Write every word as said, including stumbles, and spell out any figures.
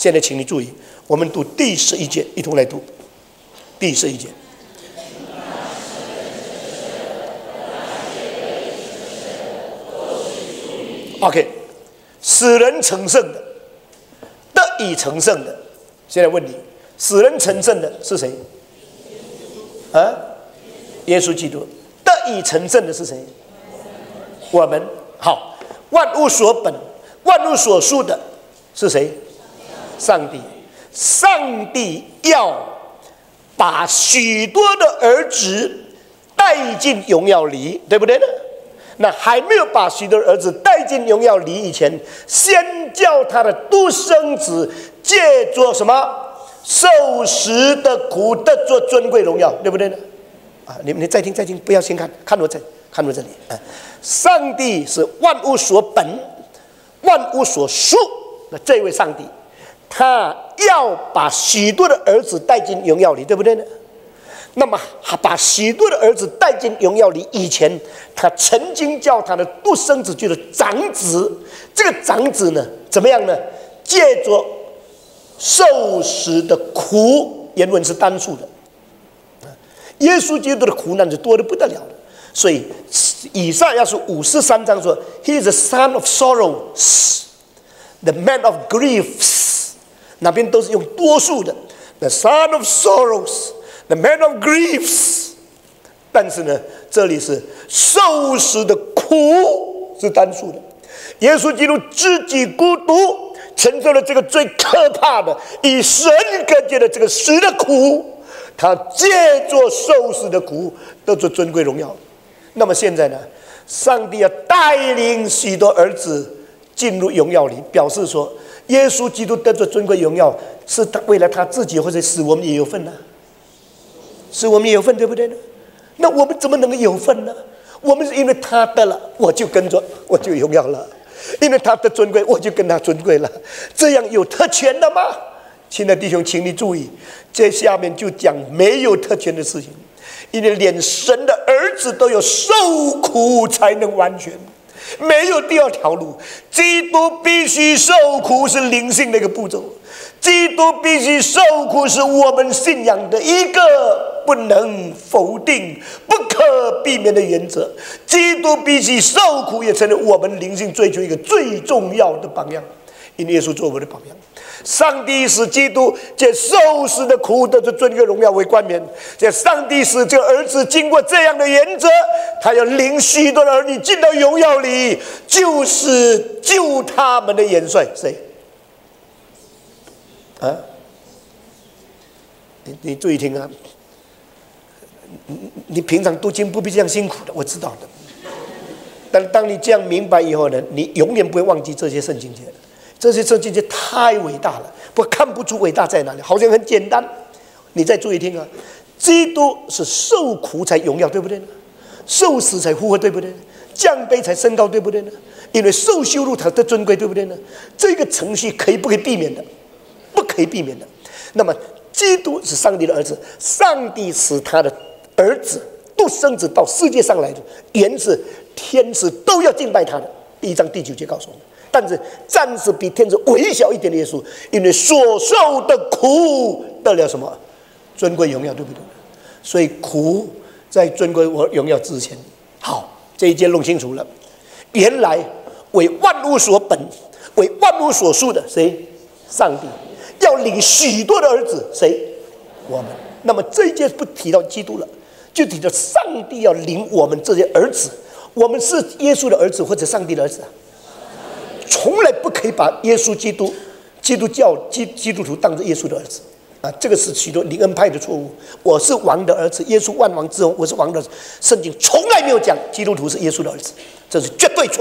现在请你注意，我们读第十一节，一同来读第十一节。OK， 使人成圣的，得以成圣的。现在问你，使人成圣的是谁？啊，耶稣基督。得以成圣的是谁？我们。好，万物所本、万物所属的是谁？上帝。上帝要把许多的儿子带进荣耀里，对不对呢？那还没有把许多的儿子带进荣耀里以前，先叫他的独生子借着什么受死的苦得着尊贵荣耀，对不对呢？啊，你你再听再听，不要先看，看我这，看我这里啊。上帝是万物所本、万物所属的这位上帝，他要把许多的儿子带进荣耀里，对不对呢？那么把许多的儿子带进荣耀里以前，他曾经叫他的独生子就是长子。这个长子呢，怎么样呢？借着受死的苦，原文是单数的。耶稣基督的苦难是多得不得了的，所以以赛亚书五十三章说 ，He is the son of sorrows, the man of griefs。哪边都是用多数的 ，the son of sorrows。The man of griefs， 但是呢，这里是受死的苦是单数的。耶稣基督自己孤独，承受了这个最可怕的与神隔绝的这个死的苦，他借着受死的苦得着尊贵荣耀。那么现在呢，上帝要带领许多儿子进入荣耀里，表示说，耶稣基督得着尊贵荣耀，是他为了他自己，或者使我们也有份呢、啊？是我们有份，对不对呢？那我们怎么能够有份呢？我们是因为他的了，我就跟着，我就荣耀了；因为他的尊贵，我就跟他尊贵了。这样有特权的吗？亲爱的弟兄，请你注意，这下面就讲没有特权的事情，因为连神的儿子都有受苦才能完全，没有第二条路。基督必须受苦，是灵性的一个步骤。基督必须受苦，是我们信仰的一个不能否定、不可避免的原则。基督必须受苦，也成为我们灵性追求一个最重要的榜样。因耶稣做我们的榜样，上帝使基督借受死的苦得着尊贵荣耀为冠冕。这上帝使这个儿子经过这样的原则，他要领许多的儿女进到荣耀里，就是救他们的元帅。谁？啊，你你注意听啊！你你平常读经不必这样辛苦的，我知道的。但当你这样明白以后呢，你永远不会忘记这些圣经节。这些圣经节太伟大了，不过看不出伟大在哪里，好像很简单。你再注意听啊，基督是受苦才荣耀，对不对呢？受死才复活，对不对呢？降卑才升高，对不对呢？因为受羞辱才得尊贵，对不对呢？这个程序可以不可以避免的？不可以避免的。那么，基督是上帝的儿子，上帝使他的儿子独生子到世界上来的，原是天使都要敬拜他的。第一章第九节告诉我们。但是暂时比天使微小一点的耶稣，因为所受的苦得了什么尊贵荣耀，对不对？所以苦在尊贵荣耀之前。好，这一节弄清楚了。原来为万物所本、为万物所属的谁？上帝。要领许多的儿子，谁？我们。那么这一节不提到基督了，就提到上帝要领我们这些儿子。我们是耶稣的儿子或者上帝的儿子啊？从来不可以把耶稣基督、基督教、基基督徒当作耶稣的儿子啊！这个是许多灵恩派的错误。我是王的儿子，耶稣万王之王，我是王的儿子。圣经从来没有讲基督徒是耶稣的儿子，这是绝对错。